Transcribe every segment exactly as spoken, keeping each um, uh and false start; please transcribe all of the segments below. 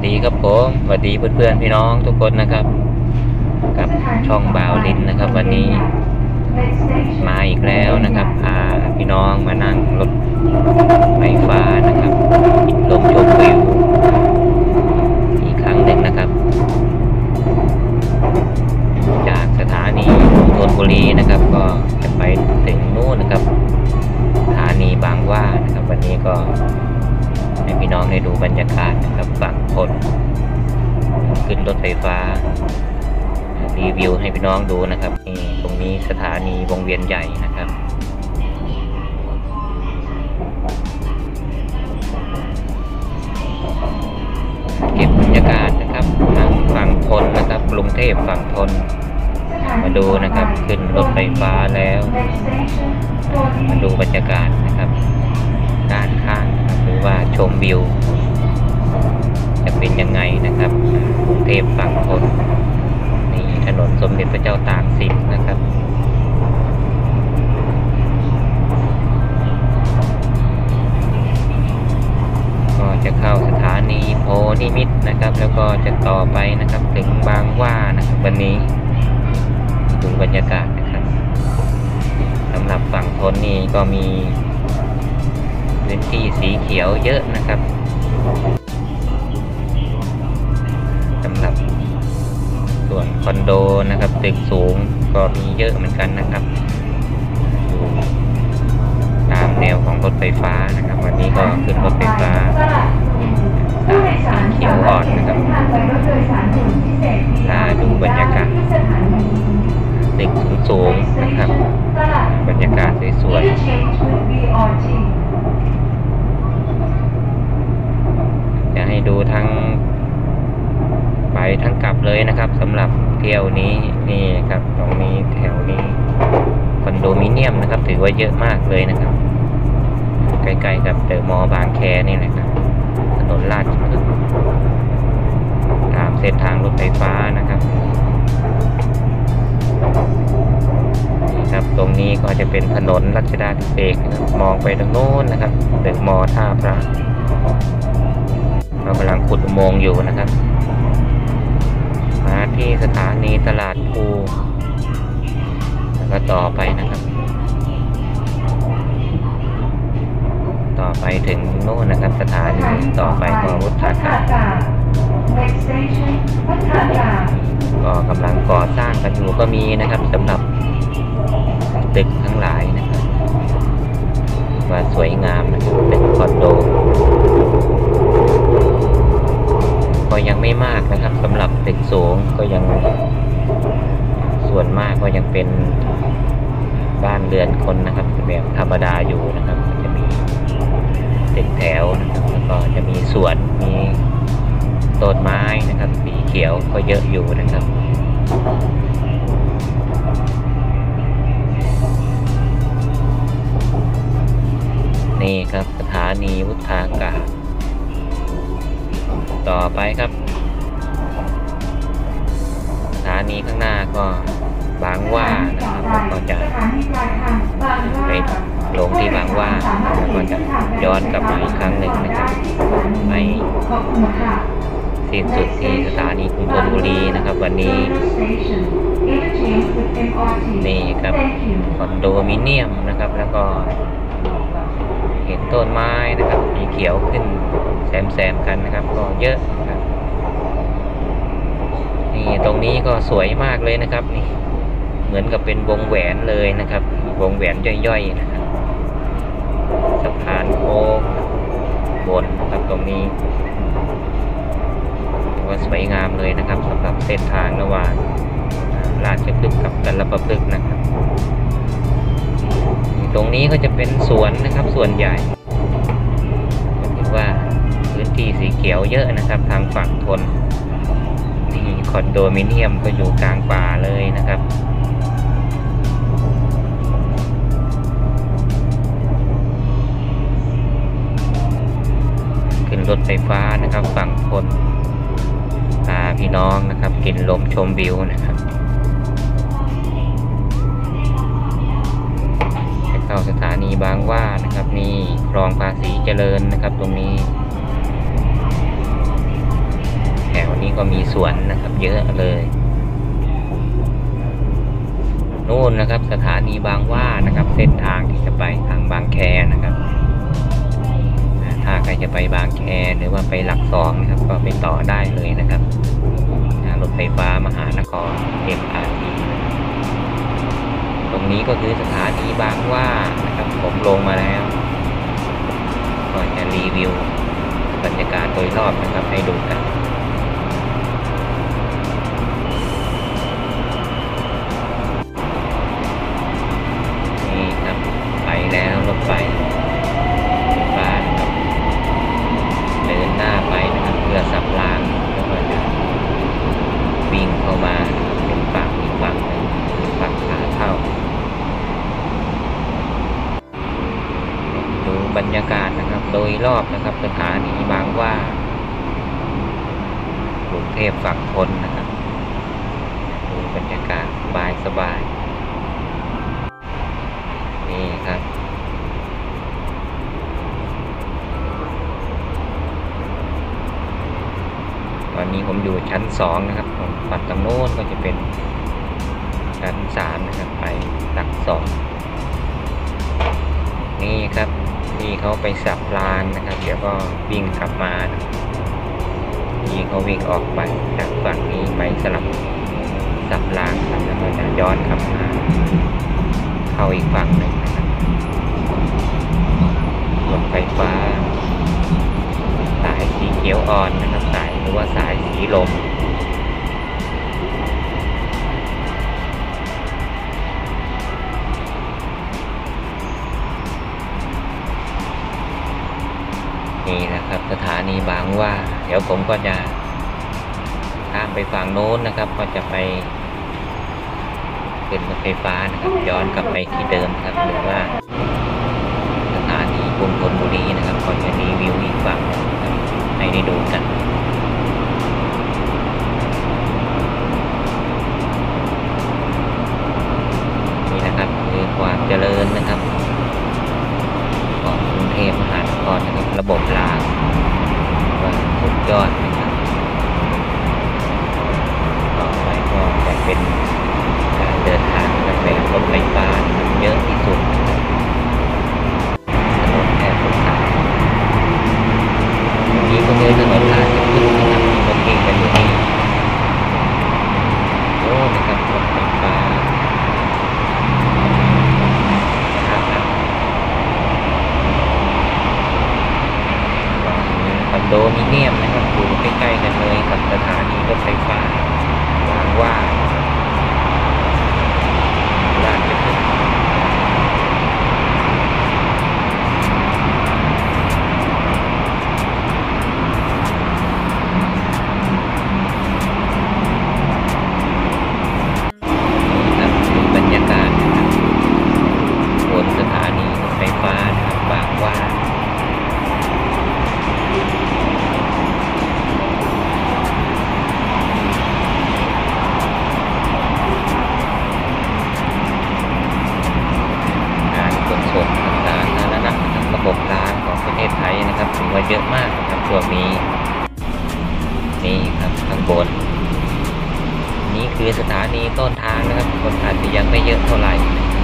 ดีครับผมสวัสดีเพื่อนๆพี่น้องทุกคนนะครับกับช่องบ่าวลินนะครับวันนี้มาอีกแล้วนะครับพาพี่น้องมานั่งรถไฟฟ้านะครับลมชมวิวอีกครั้งหนึ่งนะครับจากสถานีธนบุรีนะครับก็จะไปถึงนู่นนะครับสถานีบางหว่านะครับวันนี้ก็ให้พี่น้องได้ดูบรรยากาศนะครับฝั่งทนขึ้นรถไฟฟ้ารีวิวให้พี่น้องดูนะครับนี่ตรงนี้สถานีวงเวียนใหญ่นะครับเก็บบรรยากาศนะครับทางฝั่งทนนะครับกรุงเทพฝั่งทนมาดูนะครับขึ้นรถไฟฟ้าแล้วมาดูบรรยากาศนะครับด้านข้างหรือว่าชมวิวจะเป็นยังไงนะครับกรุงเทพฝั่งทนนี่ถนนสมเด็จพระเจ้าตากสินนะครับก็จะเข้าสถานีโพนิมิตรนะครับแล้วก็จะต่อไปนะครับถึงบางหว่านะครับวันนี้ดูบรรยากาศนะครับสำหรับฝั่งทนนี่ก็มีพื้นที่สีเขียวเยอะนะครับสำหรับส่วนคอนโดนะครับตึกสูงก็มีเยอะเหมือนกันนะครับอยู่ตามแนวของรถไฟฟ้านะครับวันนี้ก็ขึ้นรถไฟฟ้าสีเขียวอ่อนนะครับถ้าดูบรรยากาศตึกสูงๆนะครับบรรยากาศสวยๆจะให้ดูทั้งไปทั้งกลับเลยนะครับสำหรับเที่ยวนี้นี่ครับตรงนี้แถวนี้คอนโดมิเนียมนะครับถือว่าเยอะมากเลยนะครับใกล้ๆกับเดอะมอลล์บางแคนี่แหละครับถนนลาดพร้าวตามเส้นทางรถไฟฟ้านะครับนี่ครับตรงนี้ก็จะเป็นถนนรัชดาภิเษกนะครับมองไปทางโน้นนะครับเดอะมอลล์ท่าพระเรากำลังขุดอุโมงค์อยู่นะครับมาที่สถานีตลาดภูแล้วก็ต่อไปนะครับต่อไปถึงโน่นนะครับสถานีต่อไปก็วุฒากาศก็กำลังก่อสร้างกันอยู่ก็มีนะครับสำหรับตึกทั้งหลายนะครับว่าสวยงามนะครับตึกคอนโดก็ยังไม่มากนะครับสำหรับตึกสูงก็ยังส่วนมากก็ยังเป็นบ้านเรือนคนนะครับแบบธรรมดาอยู่นะครับจะมีตึกแถวนะครับแล้วก็จะมีสวนมีต้นไม้นะครับสีเขียวก็เยอะอยู่นะครับนี่ครับสถานีวุฒากาศต่อไปครับสถานีข้างหน้าก็บางหว่านะครับก็จะไปลงที่บางหว่าแล้วก็จะย้อนกลับมาอีกครั้งหนึ่งนะครับไปสิ้นสุดที่สถานีกรุงธนบุรีนะครับวันนี้นี่ครับคอนโดมิเนียมนะครับแล้วก็เห็นต้นไม้นะครับสีเขียวขึ้นแซมๆกันนะครับก็เยอะครับนี่ตรงนี้ก็สวยมากเลยนะครับนี่เหมือนกับเป็นวงแหวนเลยนะครับวงแหวนย่อยๆนะครับสะพานโค้งบนนะครับตรงนี้ก็สวยงามเลยนะครับสำหรับเส้นทางระหว่างราชพฤกษ์กับกัลปพฤกษ์นะครับตรงนี้ก็จะเป็นสวนนะครับส่วนใหญ่ก็ถือว่าพื้นที่สีเขียวเยอะนะครับทางฝั่งทนนี่คอนโดมิเนียมก็อยู่กลางป่าเลยนะครับขึ้นรถไฟฟ้านะครับฝั่งทนพาพี่น้องนะครับกินลมชมวิวนะครับเข้าสถานีบางหว่านะครับนี่คลองภาษีเจริญนะครับตรงนี้แถวนี้ก็มีสวนนะครับเยอะเลยนู่นนะครับสถานีบางหว่านะครับเส้นทางที่จะไปทางบางแคนะครับถ้าใครจะไปบางแคหรือว่าไปหลักสองนะครับก็ไปต่อได้เลยนะครับรถไฟฟ้ามหานคร เอ็ม อาร์ ที ตรงนี้ก็คือสถานีบางหว่านะครับผมลงมาแล้วก็จะรีวิวบรรยากาศโดยรอบนะครับให้ดูกันนี่ครับไปแล้วรถไฟฟ้านะครับเดินหน้าไปนะครับเพื่อสับรางแล้วก็จะวิ่งเข้ามาเป็นฝั่งอีกฝั่งหนึ่งฝั่งขาเข้าดูบรรยากาศนะครับโดยรอบนะครับสถานีบางหว่ากรุงเทพฝั่งทนนะครับดูบรรยากาศสบายสบายนี่ครับตอนนี้ผมอยู่ชั้นสองนะครับฝั่งตรงโน้นก็จะเป็นชั้นสามนะครับไปหลักสองนี่ครับที่เขาไปสับรางนะครับเดี๋ยวก็วิ่งกลับมาที่เขาวิ่งออกไปจากฝั่งนี้ไปสลับสับรางครับแล้วก็จะย้อนกลับมาเข้าอีกฝั่งหนึ่งนะครับรถไฟฟ้าสายสีเขียวอ่อนนะครับสายหรือว่าสายสีลมนี่นะครับสถานีบางหว่าเดี๋ยวผมก็จะข้ามไปฝั่งโน้นนะครับก็จะไปขึ้นรถไฟฟ้านะครับย้อนกลับไปที่เดิมครับหรือว่าสถานีกรุงธนบุรีนะครับก็จะรีวิวอีกฝั่งนะครับให้ได้ดูกันนี่นะครับคือความเจริญนะครับของกรุงเทพมหานครนะครับระบบรางว่าสุดยอดนะครับต่อไปก็จะเป็นการเดินทางแบบรถไฟฟ้าเยอะที่สุดนะครับถนนแทบทุกสายนี้ก็คือถนนลาดพร้าวนะครับมีรถเก่งกันอยู่นี่โอ้นะครับรถไฟฟ้าคอนโดมิเนียมนะครับอยู่ใกล้ๆกันเลยกับสถานีรถไฟฟ้าบางหว่าลาดพร้าวบรรยากาศนะครับบนสถานีรถไฟฟ้านะครับบางหว่าระบบรางของประเทศไทยนะครับถือว่าเยอะมากนะครับช่วงนี้นี่ครับข้างบนนี่คือสถานีต้นทางนะครับคนอาจจะยังไม่เยอะเท่าไหร่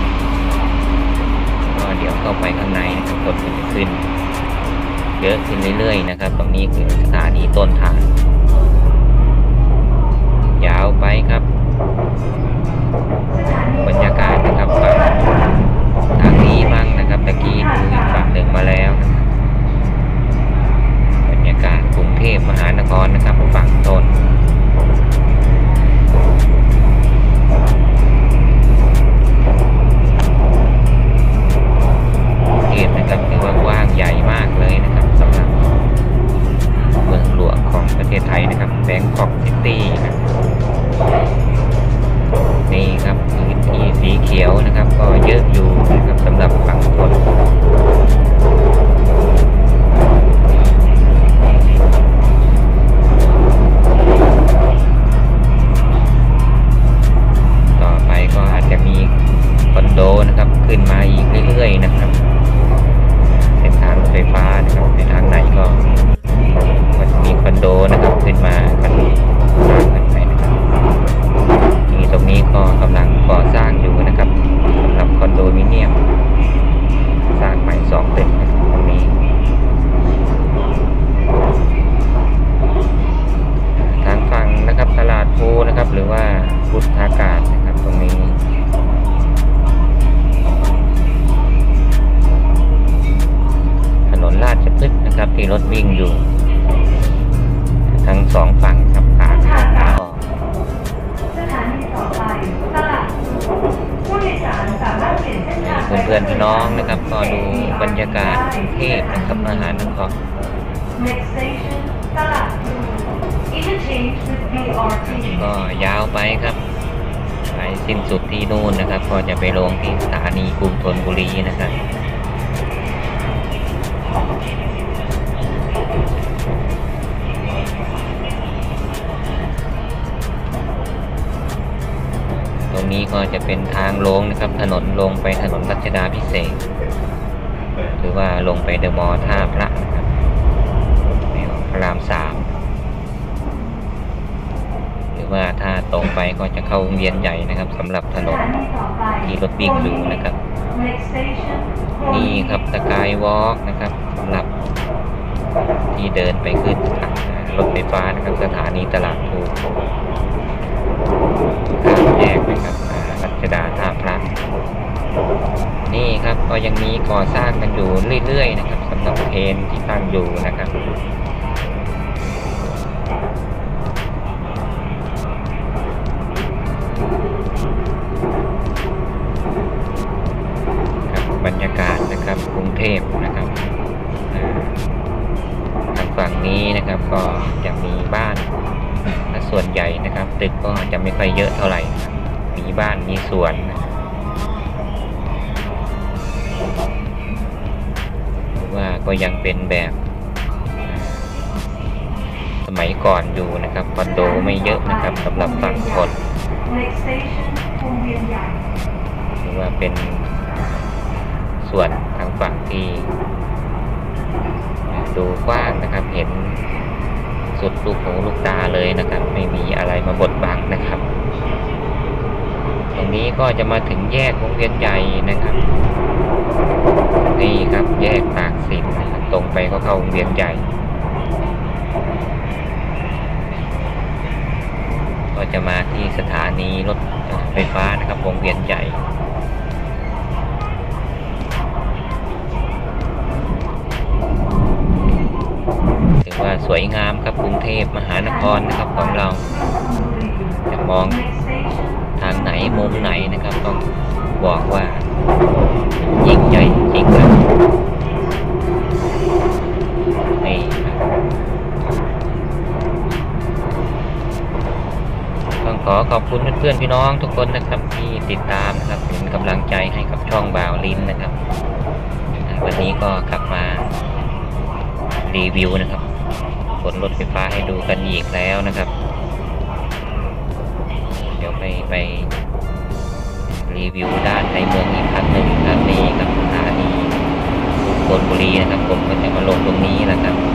ก็เดี๋ยวเข้าไปข้างในนะครับคนจะขึ้นเยอะขึ้นเรื่อยๆนะครับตรงนี้คือสถานีต้นทางยาวไปครับบรรยากาศนะครับฝั่งทางนี้บ้างนะครับตะกี้ดูอีกฝั่งหนึ่งมาแล้วบรรยากาศกรุงเทพมหานครนะครับฝั่งต้นกรุงเทพนะครับถือว่ากว้างใหญ่มากเลยนะครับสำหรับเมืองหลวงของประเทศไทยนะครับแบงกอกซิตี้ครับนี่ครับพื้นที่สีเขียวนะครับก็เยอะอยู่นะครับสำหรับฝั่งทนถวิ่งอยู่ทั้งสองฝั่งครับขาเข้าขาออกเพื่อนๆพี่น้องนะครับก็ดูบรรยากาศกรุงเทพนะครับมหานครก็ยาวไปครับไปสิ้นสุดที่นู่นนะครับก็จะไปลงที่สถานีกรุงธนบุรีนะครับตรงนี้ก็จะเป็นทางลงนะครับถนนลงไปถนนรัชดาภิเษกหรือว่าลงไปเดอะมอลล์ท่าพระนะครับพระรามสามหรือว่าถ้าตรงไปก็จะเข้าวงเวียนใหญ่นะครับสำหรับถนนที่รถวิ่งอยู่นะครับนี่ครับสกายวอล์กนะครับสำหรับที่เดินไปขึ้นรถไฟฟ้านะครับสถานีตลาดพลูข้ามแยกนะครับรัชดาท่าพระนี่ครับก็ยังมีก่อสร้างกันอยู่เรื่อยๆนะครับสำหรับเพนที่ตั้งอยู่นะครับบรรยากาศนะครับกรุงเทพนะครับทางฝั่งนี้นะครับก็จะมีบ้านส่วนใหญ่นะครับตึกก็จะไม่ค่อยเยอะเท่าไหร่มีบ้านมีสวนว่าก็ยังเป็นแบบสมัยก่อนอยู่นะครับคอนโดไม่เยอะนะครับสำหรับฝั่งคนหรือว่าเป็นส่วนทางฝั่งที่ดูกว้างนะครับเห็นสุดลูกหูลูกตาเลยนะครับไม่มีอะไรมาบดบังนะครับตรงนี้ก็จะมาถึงแยกวงเวียนใหญ่นะครับนี่ครับแยกตากสินนะครับตรงไปก็เข้าวงเวียนใหญ่ก็จะมาที่สถานีรถไฟฟ้านะครับวงเวียนใหญ่ถือว่าสวยงามครับกรุงเทพมหานครนะครับของเราจะมองทางไหนมุมไหนนะครับต้องบอกว่ายิ่งใหญ่จริงครับนี่ต้องขอขอบคุณเพื่อนๆพี่น้องทุกคนนะครับที่ติดตามนะครับเป็นกำลังใจให้กับช่องบ่าวลิ้นนะครับวันนี้ก็กลับมารีวิวนะครับบนรถไฟฟ้าให้ดูกันอีกแล้วนะครับเดี๋ยวไปไปรีวิวด้านในเมืองอีกครั้งหนึ่งครั้งนี้กับสถานีธนบุรีนะครับผมก็จะมาลงตรงนี้นะครับ